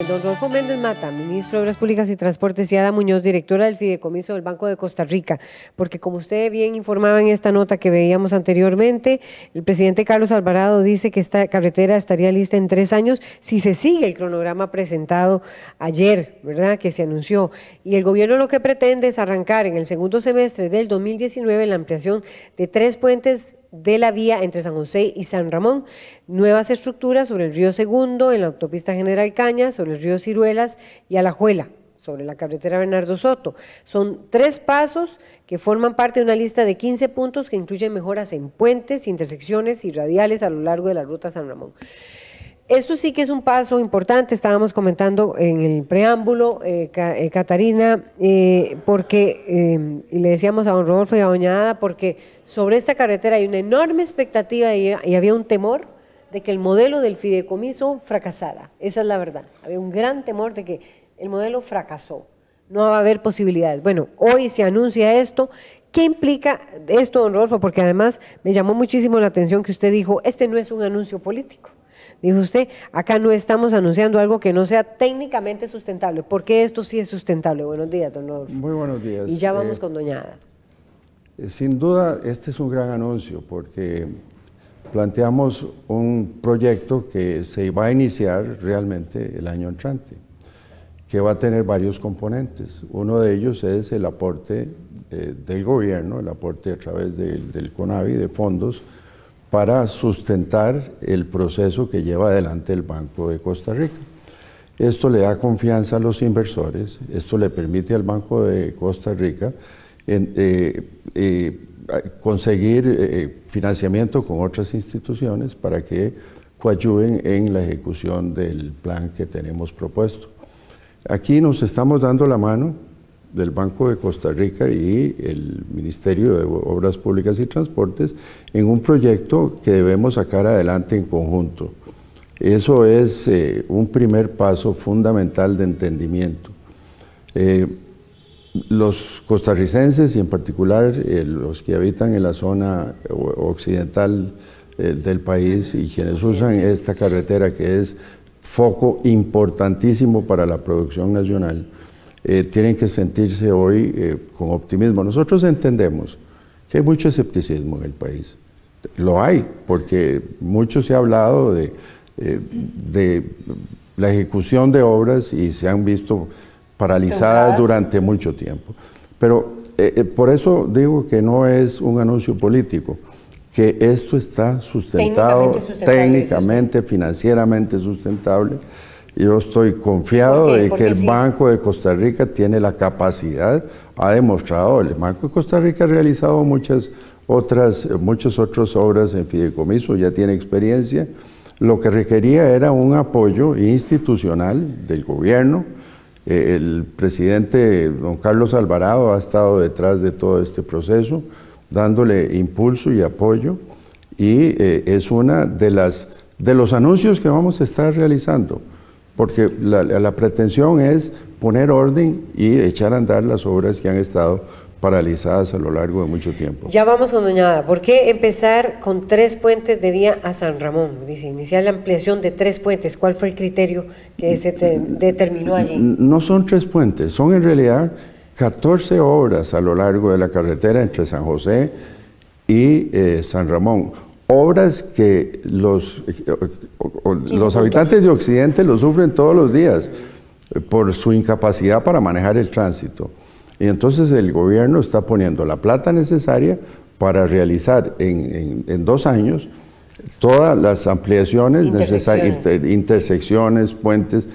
Don Rodolfo Méndez Mata, ministro de Obras Públicas y Transportes, y Ada Muñoz, directora del Fideicomiso del Banco de Costa Rica, porque como usted bien informaba en esta nota que veíamos anteriormente, el presidente Carlos Alvarado dice que esta carretera estaría lista en 3 años si se sigue el cronograma presentado ayer, ¿verdad?, que se anunció. Y el gobierno lo que pretende es arrancar en el segundo semestre del 2019 la ampliación de 3 puentes de la vía entre San José y San Ramón, nuevas estructuras sobre el río Segundo, en la autopista General Cañas, sobre el río Ciruelas y Alajuela, sobre la carretera Bernardo Soto. Son 3 pasos que forman parte de una lista de 15 puntos que incluyen mejoras en puentes, intersecciones y radiales a lo largo de la ruta San Ramón. Esto sí que es un paso importante, estábamos comentando en el preámbulo, Catarina, porque, y le decíamos a don Rodolfo y a doña Ada, porque sobre esta carretera hay una enorme expectativa y había un temor de que el modelo del fideicomiso fracasara. Esa es la verdad. Había un gran temor de que el modelo fracasó. No va a haber posibilidades. Bueno, hoy se anuncia esto. ¿Qué implica esto, don Rodolfo? Porque además me llamó muchísimo la atención que usted dijo, este no es un anuncio político. Dijo usted, acá no estamos anunciando algo que no sea técnicamente sustentable. ¿Por qué esto sí es sustentable? Buenos días, don Rodolfo. Muy buenos días. Y ya vamos con doña Ada. Sin duda, este es un gran anuncio porque planteamos un proyecto que se va a iniciar realmente el año entrante, que va a tener varios componentes. Uno de ellos es el aporte del gobierno, el aporte a través del CONAVI, de fondos, para sustentar el proceso que lleva adelante el Banco de Costa Rica. Esto le da confianza a los inversores, esto le permite al Banco de Costa Rica conseguir financiamiento con otras instituciones para que coadyuven en la ejecución del plan que tenemos propuesto. Aquí nos estamos dando la mano del Banco de Costa Rica y el Ministerio de Obras Públicas y Transportes en un proyecto que debemos sacar adelante en conjunto. Eso es un primer paso fundamental de entendimiento. Los costarricenses y en particular los que habitan en la zona occidental del país y quienes usan esta carretera, que es foco importantísimo para la producción nacional, tienen que sentirse hoy con optimismo. Nosotros entendemos que hay mucho escepticismo en el país. Lo hay, porque mucho se ha hablado de la ejecución de obras y se han visto paralizadas durante mucho tiempo. Pero por eso digo que no es un anuncio político, que esto está sustentado, técnicamente, financieramente sustentable. Yo estoy confiado de que el Banco de Costa Rica tiene la capacidad, ha demostrado, el Banco de Costa Rica ha realizado muchas otras obras en fideicomiso, ya tiene experiencia. Lo que requería era un apoyo institucional del gobierno. El presidente don Carlos Alvarado ha estado detrás de todo este proceso, dándole impulso y apoyo, y es una de los anuncios que vamos a estar realizando, porque la pretensión es poner orden y echar a andar las obras que han estado paralizadas a lo largo de mucho tiempo. Ya vamos con doña Ada. ¿Por qué empezar con 3 puentes de vía a San Ramón? Dice, iniciar la ampliación de 3 puentes. ¿Cuál fue el criterio que se determinó allí? No son 3 puentes, son en realidad 14 obras a lo largo de la carretera entre San José y San Ramón. Obras que los habitantes de Occidente lo sufren todos los días por su incapacidad para manejar el tránsito. Y entonces el gobierno está poniendo la plata necesaria para realizar en 2 años todas las ampliaciones necesarias, intersecciones, puentes.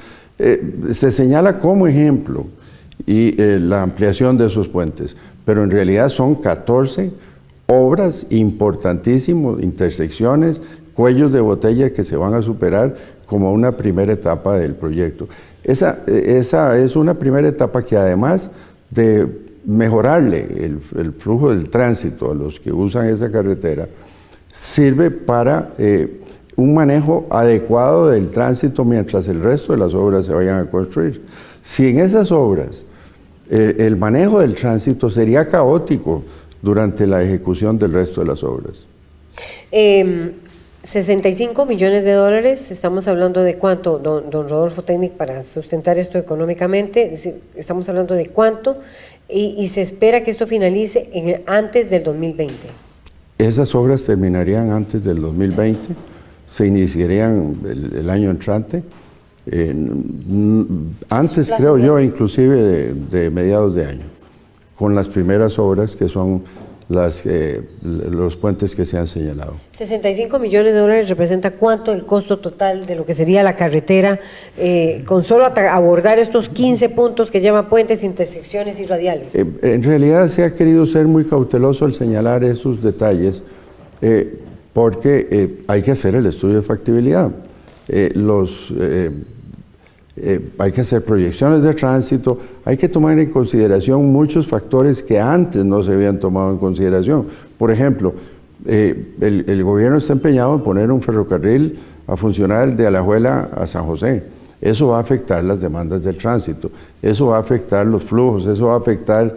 Se señala como ejemplo y la ampliación de esos puentes, pero en realidad son 14 obras importantísimas, intersecciones, cuellos de botella que se van a superar como una primera etapa del proyecto. Esa es una primera etapa que además de mejorarle el flujo del tránsito a los que usan esa carretera, sirve para un manejo adecuado del tránsito mientras el resto de las obras se vayan a construir. Si en esas obras el manejo del tránsito sería caótico durante la ejecución del resto de las obras. $65 millones, estamos hablando de cuánto, don Rodolfo Técnic, para sustentar esto económicamente, es decir, estamos hablando de cuánto, y se espera que esto finalice antes del 2020. Esas obras terminarían antes del 2020, se iniciarían el año entrante, antes creo yo inclusive de mediados de año, con las primeras obras que son los puentes que se han señalado. $65 millones representa cuánto el costo total de lo que sería la carretera, con solo abordar estos 15 puntos que llevan puentes, intersecciones y radiales. En realidad se ha querido ser muy cauteloso al señalar esos detalles, porque hay que hacer el estudio de factibilidad. Hay que hacer proyecciones de tránsito, hay que tomar en consideración muchos factores que antes no se habían tomado en consideración. Por ejemplo, el gobierno está empeñado en poner un ferrocarril a funcionar de Alajuela a San José. Eso va a afectar las demandas del tránsito, eso va a afectar los flujos, eso va a afectar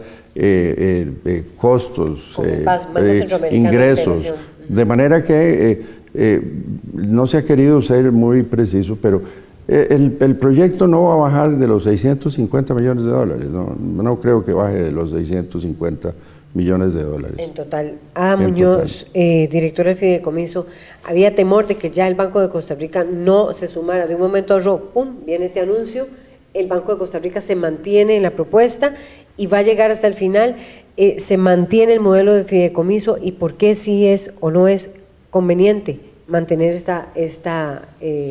costos, ingresos. De manera que no se ha querido ser muy preciso, pero el proyecto no va a bajar de los $650 millones, no creo que baje de los $650 millones. En total. Ada Muñoz, directora del fideicomiso, había temor de que ya el Banco de Costa Rica no se sumara. De un momento a otro, ¡pum!, viene este anuncio, el Banco de Costa Rica se mantiene en la propuesta y va a llegar hasta el final, se mantiene el modelo de fideicomiso, y por qué sí es o no es conveniente mantener esta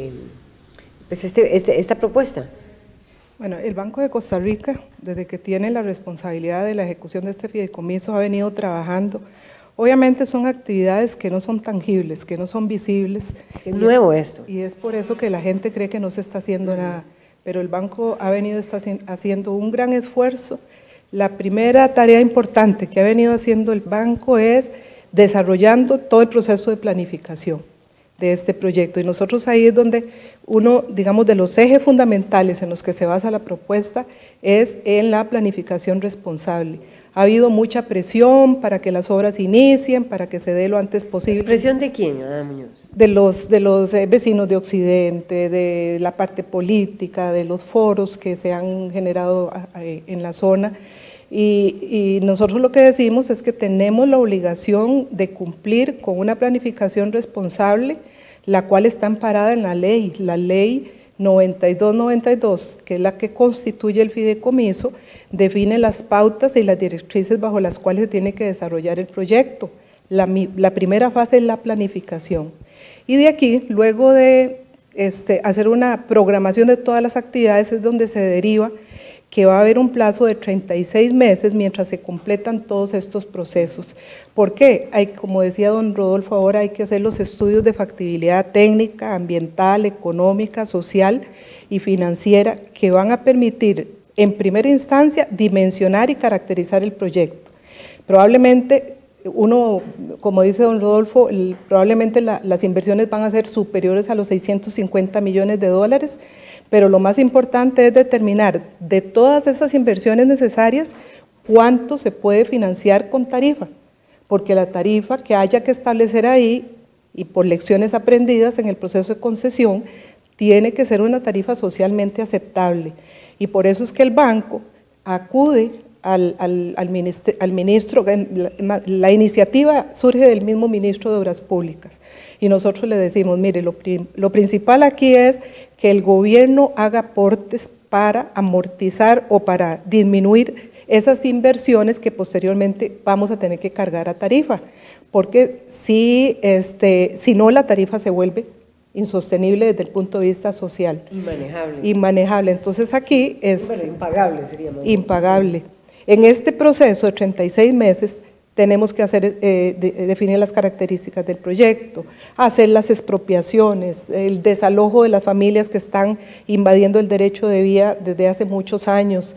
propuesta. Bueno, el Banco de Costa Rica, desde que tiene la responsabilidad de la ejecución de este fideicomiso, ha venido trabajando. Obviamente son actividades que no son tangibles, que no son visibles. Es nuevo esto. Y es por eso que la gente cree que no se está haciendo nada. Pero el banco ha venido haciendo un gran esfuerzo. La primera tarea importante que ha venido haciendo el banco es desarrollando todo el proceso de planificación de este proyecto, y nosotros ahí es donde uno, digamos, de los ejes fundamentales en los que se basa la propuesta es en la planificación responsable. Ha habido mucha presión para que las obras inicien, para que se dé lo antes posible. ¿Presión de quién, Ada Muñoz? De los vecinos de Occidente, de la parte política, de los foros que se han generado en la zona. Y nosotros lo que decimos es que tenemos la obligación de cumplir con una planificación responsable, la cual está amparada en la ley 9292, que es la que constituye el fideicomiso, define las pautas y las directrices bajo las cuales se tiene que desarrollar el proyecto. La primera fase es la planificación. Y de aquí, luego de hacer una programación de todas las actividades, es donde se deriva que va a haber un plazo de 36 meses mientras se completan todos estos procesos. ¿Por qué? Como decía don Rodolfo, ahora hay que hacer los estudios de factibilidad técnica, ambiental, económica, social y financiera que van a permitir, en primera instancia, dimensionar y caracterizar el proyecto. Probablemente uno, como dice don Rodolfo, probablemente las inversiones van a ser superiores a los $650 millones, pero lo más importante es determinar de todas esas inversiones necesarias cuánto se puede financiar con tarifa, porque la tarifa que haya que establecer ahí, y por lecciones aprendidas en el proceso de concesión, tiene que ser una tarifa socialmente aceptable, y por eso es que el banco acude al ministro, la iniciativa surge del mismo ministro de Obras Públicas, y nosotros le decimos, mire, lo principal aquí es que el gobierno haga aportes para amortizar o para disminuir esas inversiones que posteriormente vamos a tener que cargar a tarifa, porque si no, la tarifa se vuelve insostenible desde el punto de vista social. Inmanejable. Entonces aquí es impagable, sería más impagable. En este proceso de 36 meses tenemos que definir las características del proyecto, hacer las expropiaciones, el desalojo de las familias que están invadiendo el derecho de vía desde hace muchos años,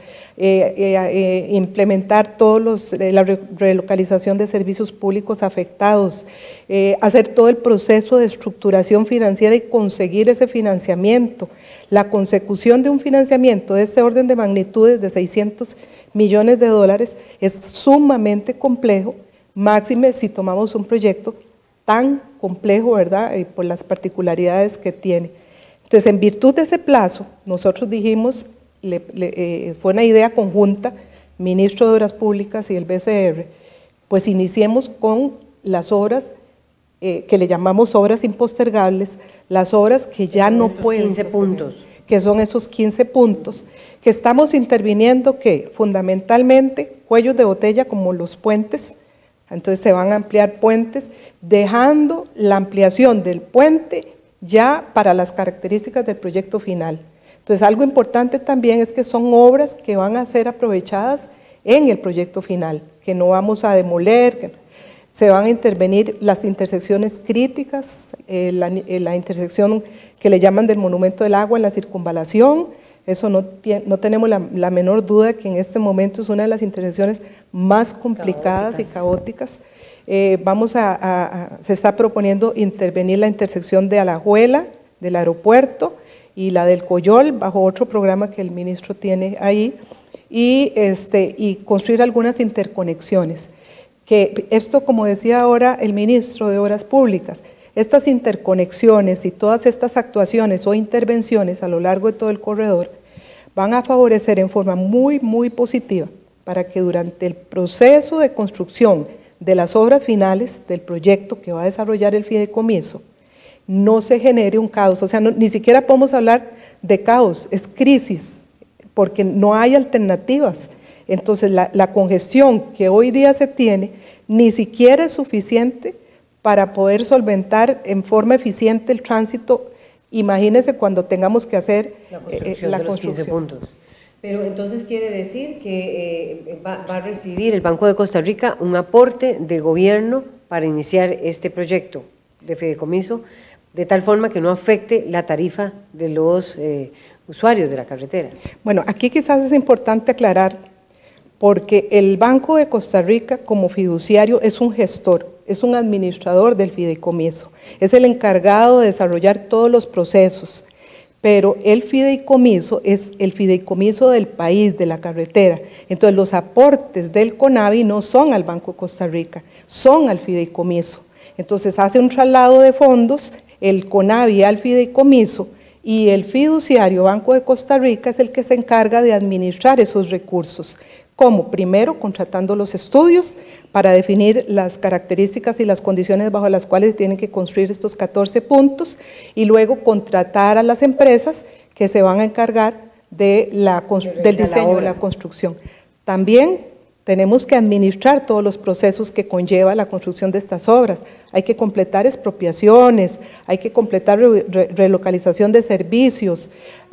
implementar la relocalización de servicios públicos afectados, hacer todo el proceso de estructuración financiera y conseguir ese financiamiento. La consecución de un financiamiento de este orden de magnitudes de $600 millones es sumamente complejo, máxime si tomamos un proyecto tan complejo, ¿verdad? Y por las particularidades que tiene. Entonces, en virtud de ese plazo, nosotros dijimos, fue una idea conjunta, Ministro de Obras Públicas y el BCR, pues iniciemos con las obras que le llamamos obras impostergables, las obras que ya no pueden. 15 puntos. Que son esos 15 puntos, que estamos interviniendo, que fundamentalmente cuellos de botella como los puentes, entonces se van a ampliar puentes, dejando la ampliación del puente ya para las características del proyecto final. Entonces, algo importante también es que son obras que van a ser aprovechadas en el proyecto final, que no vamos a demoler, que se van a intervenir las intersecciones críticas, la intersección que le llaman del Monumento del Agua en la circunvalación, eso no tenemos la menor duda que en este momento es una de las intersecciones más complicadas y caóticas. Se está proponiendo intervenir la intersección de Alajuela, del aeropuerto, y la del Coyol, bajo otro programa que el ministro tiene ahí, y construir algunas interconexiones. Que esto, como decía ahora el ministro de Obras Públicas, estas interconexiones y todas estas actuaciones o intervenciones a lo largo de todo el corredor van a favorecer en forma muy, muy positiva para que durante el proceso de construcción de las obras finales del proyecto que va a desarrollar el fideicomiso, no se genere un caos, o sea, ni siquiera podemos hablar de caos, es crisis, porque no hay alternativas. Entonces, la congestión que hoy día se tiene ni siquiera es suficiente para poder solventar en forma eficiente el tránsito. Imagínense cuando tengamos que hacer la construcción. 15 puntos. Pero entonces quiere decir que va a recibir el Banco de Costa Rica un aporte de gobierno para iniciar este proyecto de fideicomiso, de tal forma que no afecte la tarifa de los usuarios de la carretera. Bueno, aquí quizás es importante aclarar, porque el Banco de Costa Rica como fiduciario es un gestor, es un administrador del fideicomiso, es el encargado de desarrollar todos los procesos, pero el fideicomiso es el fideicomiso del país, de la carretera. Entonces los aportes del CONAVI no son al Banco de Costa Rica, son al fideicomiso. Entonces hace un traslado de fondos, el CONAVI al fideicomiso, y el fiduciario Banco de Costa Rica es el que se encarga de administrar esos recursos. ¿Cómo? Primero, contratando los estudios para definir las características y las condiciones bajo las cuales tienen que construir estos 14 puntos, y luego contratar a las empresas que se van a encargar del diseño de la construcción. También tenemos que administrar todos los procesos que conlleva la construcción de estas obras. Hay que completar expropiaciones, hay que completar relocalización de servicios.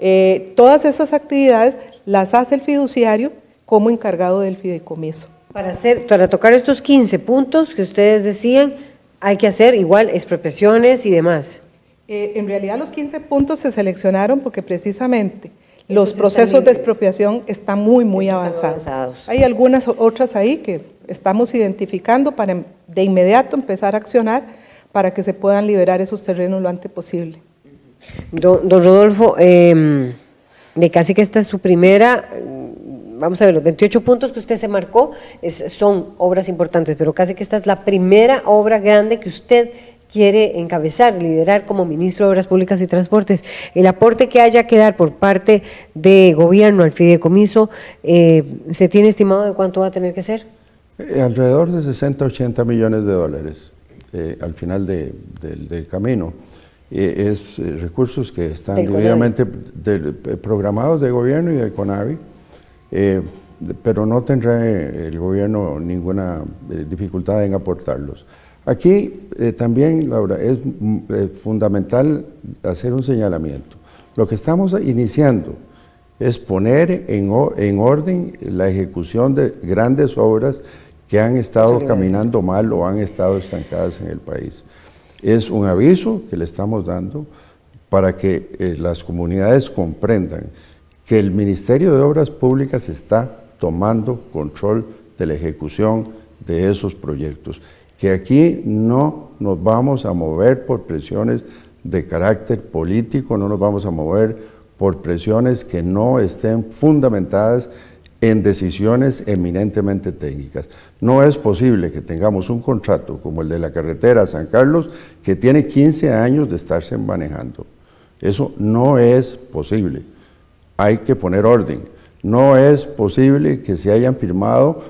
Todas esas actividades las hace el fiduciario como encargado del fideicomiso. Para tocar estos 15 puntos que ustedes decían, hay que hacer igual expropiaciones y demás. En realidad los 15 puntos se seleccionaron porque precisamente los procesos de expropiación están muy avanzados. Hay algunas otras ahí que estamos identificando para de inmediato empezar a accionar para que se puedan liberar esos terrenos lo antes posible. Don Rodolfo, de casi que esta es su primera, vamos a ver, los 28 puntos que usted se marcó son obras importantes, pero casi que esta es la primera obra grande que usted quiere encabezar, liderar como ministro de Obras Públicas y Transportes. El aporte que haya que dar por parte de gobierno al fideicomiso, ¿se tiene estimado de cuánto va a tener que ser? Alrededor de 60 a 80 millones de dólares al final del camino. Es recursos que están debidamente programados de gobierno y del CONAVI, pero no tendrá el gobierno ninguna dificultad en aportarlos. Aquí también, Laura, es fundamental hacer un señalamiento. Lo que estamos iniciando es poner en orden la ejecución de grandes obras que han estado caminando mal o han estado estancadas en el país. Es un aviso que le estamos dando para que las comunidades comprendan que el Ministerio de Obras Públicas está tomando control de la ejecución de esos proyectos, que aquí no nos vamos a mover por presiones de carácter político, no nos vamos a mover por presiones que no estén fundamentadas en decisiones eminentemente técnicas. No es posible que tengamos un contrato como el de la carretera San Carlos que tiene 15 años de estarse manejando. Eso no es posible. Hay que poner orden. No es posible que se hayan firmado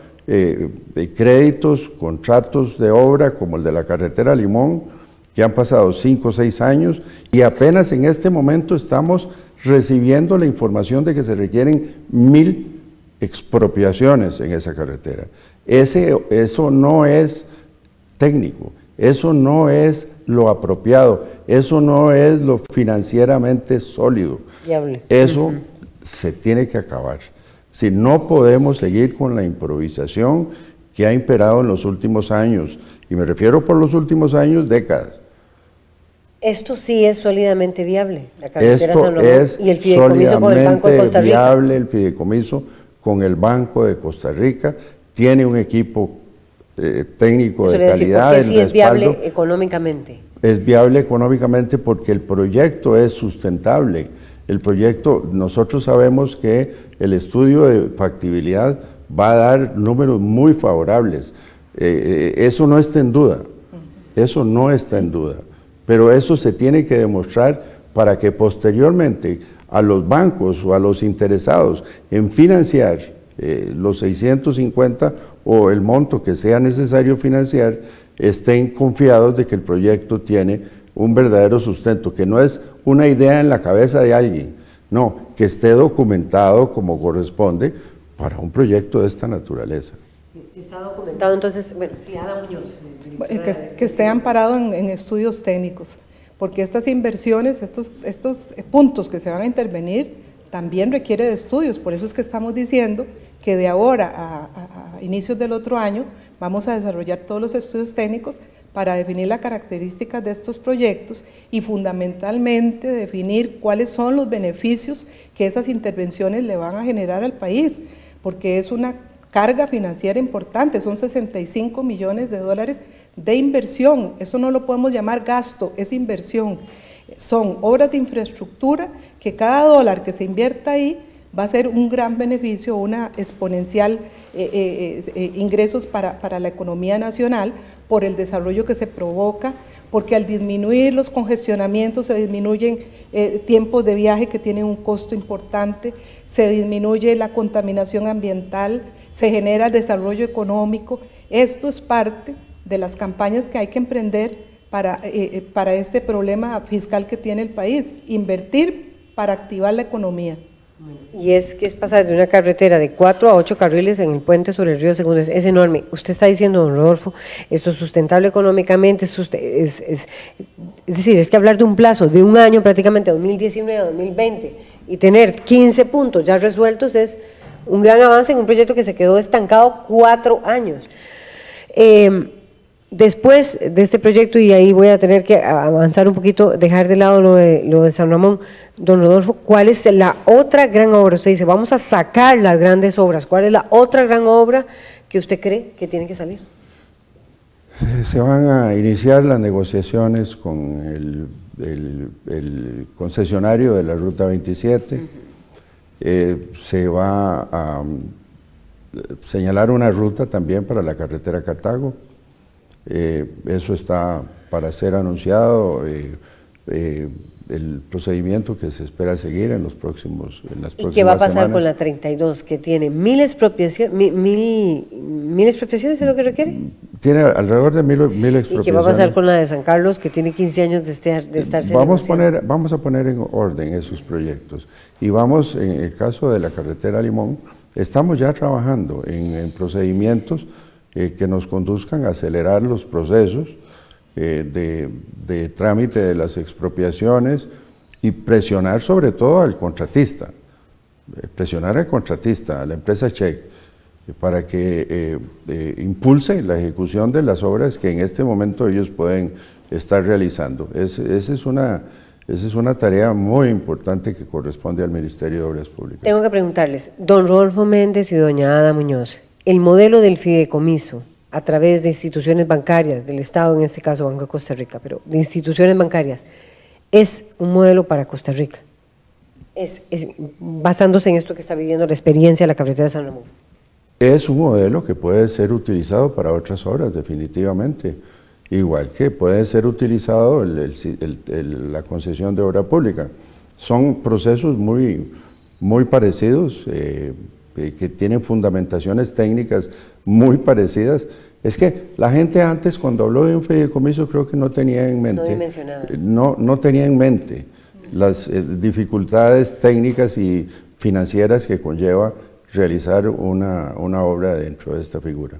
créditos, contratos de obra como el de la carretera Limón, que han pasado 5 o 6 años y apenas en este momento estamos recibiendo la información de que se requieren 1000 expropiaciones en esa carretera. Eso no es técnico, eso no es lo apropiado, eso no es lo financieramente sólido. Viable. Eso se tiene que acabar. Si no podemos seguir con la improvisación que ha imperado en los últimos años, y me refiero por los últimos años, décadas. Esto sí es sólidamente viable, la carretera Esto San Ramón es y el fideicomiso con el Banco de Costa Rica. viable, el fideicomiso con el Banco de Costa Rica, tiene un equipo técnico Eso de le decía, calidad. porque sí es viable económicamente. Es viable económicamente porque el proyecto es sustentable. El proyecto, nosotros sabemos que el estudio de factibilidad va a dar números muy favorables. Eso no está en duda, eso no está en duda, pero eso se tiene que demostrar para que posteriormente a los bancos o a los interesados en financiar los 650 o el monto que sea necesario financiar, estén confiados de que el proyecto tiene un verdadero sustento, que no es una idea en la cabeza de alguien, no, que esté documentado como corresponde para un proyecto de esta naturaleza. Está documentado, entonces, bueno, sí, Ada Muñoz. Que esté amparado en estudios técnicos, porque estas inversiones, estos puntos que se van a intervenir, también requiere de estudios. Por eso es que estamos diciendo que de ahora a inicios del otro año vamos a desarrollar todos los estudios técnicos para definir las características de estos proyectos y fundamentalmente definir cuáles son los beneficios que esas intervenciones le van a generar al país, porque es una carga financiera importante, son 65 millones de dólares de inversión. Eso no lo podemos llamar gasto, es inversión. Son obras de infraestructura que cada dólar que se invierta ahí va a ser un gran beneficio, una exponencial ingresos para la economía nacional por el desarrollo que se provoca, porque al disminuir los congestionamientos se disminuyen tiempos de viaje que tienen un costo importante, se disminuye la contaminación ambiental, se genera desarrollo económico. Esto es parte de las campañas que hay que emprender para este problema fiscal que tiene el país, invertir para activar la economía. Y es que es pasar de una carretera de 4 a 8 carriles en el puente sobre el río Segundo, es enorme. Usted está diciendo, don Rodolfo, esto es sustentable económicamente, es decir, es que hablar de un plazo de un año prácticamente, 2019 a 2020, y tener 15 puntos ya resueltos es un gran avance en un proyecto que se quedó estancado 4 años. Después de este proyecto, y ahí voy a tener que avanzar un poquito, dejar de lado lo de San Ramón, don Rodolfo, ¿cuál es la otra gran obra? Usted dice, vamos a sacar las grandes obras, ¿cuál es la otra gran obra que usted cree que tiene que salir? Se van a iniciar las negociaciones con el concesionario de la Ruta 27, se va a señalar una ruta también para la carretera Cartago. Eso está para ser anunciado, el procedimiento que se espera seguir en las próximas semanas. ¿Y qué va a pasar con la 32, que tiene 1000 expropiaciones, 1000 expropiaciones es lo que requiere? Tiene alrededor de 1000 expropiaciones. ¿Y qué va a pasar con la de San Carlos, que tiene 15 años de estarse negociando? Vamos a poner en orden esos proyectos. Y vamos, en el caso de la carretera Limón, estamos ya trabajando en procedimientos que nos conduzcan a acelerar los procesos de trámite de las expropiaciones y presionar sobre todo al contratista, a la empresa Check, para que impulse la ejecución de las obras que en este momento ellos pueden estar realizando. Esa es una tarea muy importante que corresponde al Ministerio de Obras Públicas. Tengo que preguntarles, don Rodolfo Méndez y doña Ada Muñoz, el modelo del fideicomiso a través de instituciones bancarias, del Estado, en este caso Banco de Costa Rica, pero de instituciones bancarias, ¿es un modelo para Costa Rica? basándose en esto que está viviendo la experiencia de la carretera de San Ramón. Es un modelo que puede ser utilizado para otras obras, definitivamente. Igual que puede ser utilizado la concesión de obra pública. Son procesos muy parecidos, que tienen fundamentaciones técnicas muy parecidas. Es que la gente antes, cuando habló de un fideicomiso, creo que no tenía en mente, no tenía en mente las dificultades técnicas y financieras que conlleva realizar una obra dentro de esta figura.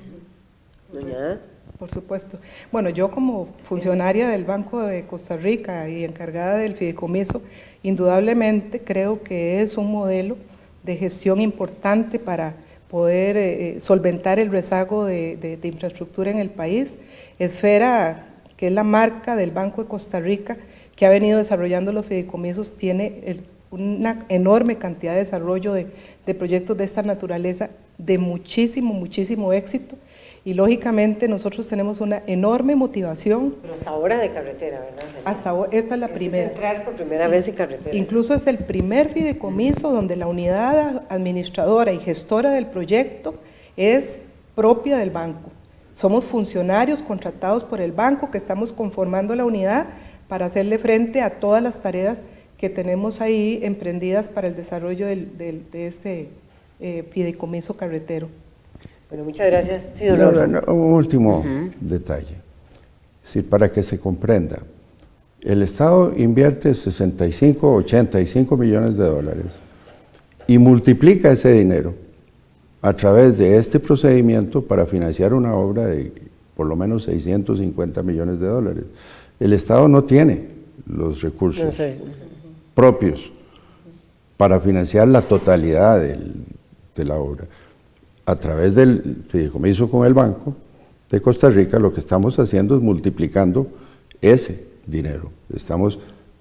Doña. Por supuesto. Bueno, yo como funcionaria del Banco de Costa Rica y encargada del fideicomiso, indudablemente creo que es un modelo de gestión importante para poder solventar el rezago de infraestructura en el país. Esfera, que es la marca del Banco de Costa Rica, que ha venido desarrollando los fideicomisos, tiene una enorme cantidad de desarrollo de proyectos de esta naturaleza de muchísimo éxito. Y lógicamente nosotros tenemos una enorme motivación. Pero hasta ahora de carretera, ¿verdad? Hasta ahora, esta es la primera. Es entrar por primera vez en carretera. Incluso es el primer fideicomiso donde la unidad administradora y gestora del proyecto es propia del banco. Somos funcionarios contratados por el banco que estamos conformando la unidad para hacerle frente a todas las tareas que tenemos ahí emprendidas para el desarrollo de este fideicomiso carretero. Bueno, muchas gracias. Sí, don Lauro. Un último detalle, sí, para que se comprenda. El Estado invierte 65, 85 millones de dólares y multiplica ese dinero a través de este procedimiento para financiar una obra de por lo menos 650 millones de dólares. El Estado no tiene los recursos propios para financiar la totalidad de la obra. A través del fideicomiso con el Banco de Costa Rica, lo que estamos haciendo es multiplicando ese dinero. Estamos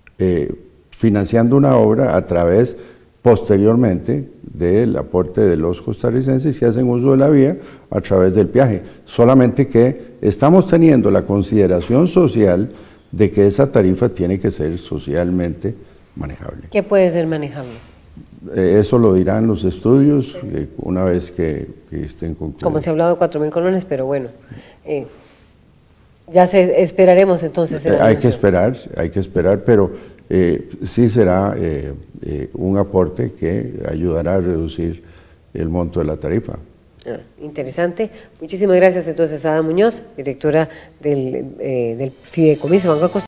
financiando una obra a través, posteriormente, del aporte de los costarricenses que hacen uso de la vía a través del peaje. Solamente que estamos teniendo la consideración social de que esa tarifa tiene que ser socialmente manejable. ¿Qué puede ser manejable? Eso lo dirán los estudios una vez que estén concluidos. Como se ha hablado de 4.000 colones, pero bueno, ya esperaremos entonces. Hay que esperar, pero sí será un aporte que ayudará a reducir el monto de la tarifa. Interesante. Muchísimas gracias entonces a Ada Muñoz, directora del Fideicomiso Banco de Costa Rica.